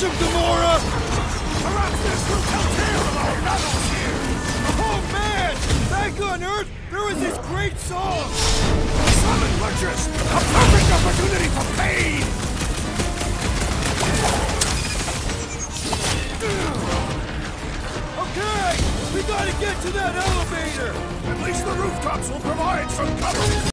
him, Gamora! Perhaps this will tell tale of our battles here! Oh man! Back on Earth, there was this great song! Summon Lurchus! A perfect opportunity for pain! Okay! We gotta get to that elevator! At least the rooftops will provide some cover!